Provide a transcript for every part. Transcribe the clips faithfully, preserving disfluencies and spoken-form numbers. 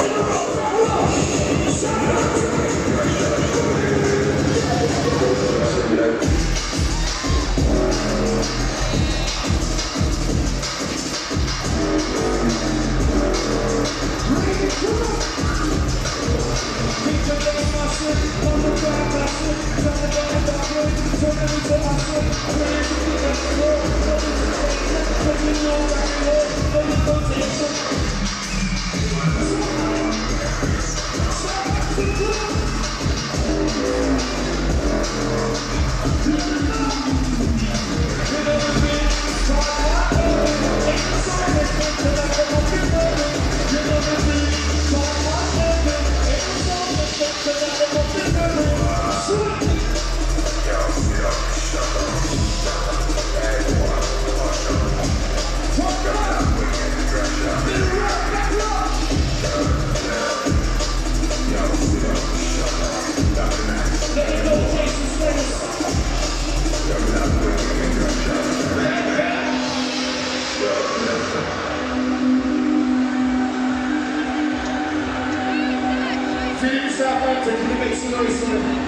Southampton, can you make some noise for them?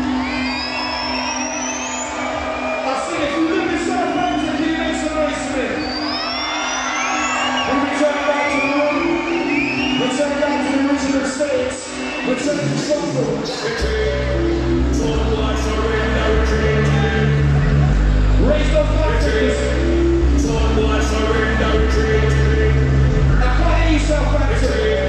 I said, if you live in Southampton, can you make some noise for them? We return back to the room, return back to the original states, return to struggle. Raise those flags. I can't hear you, Southampton.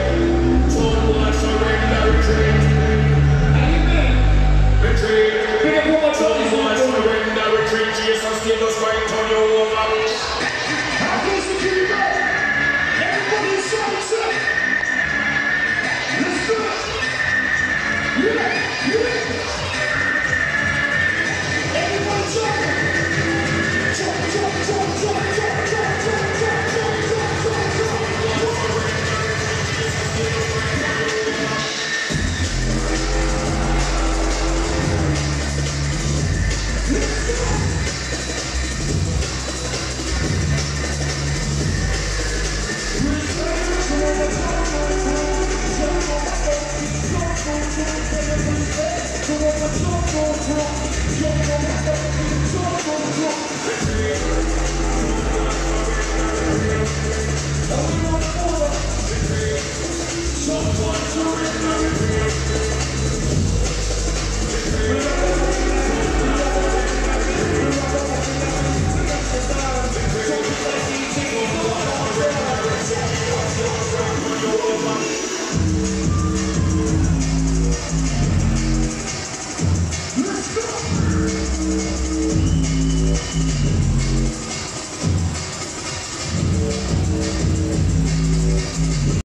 Someone to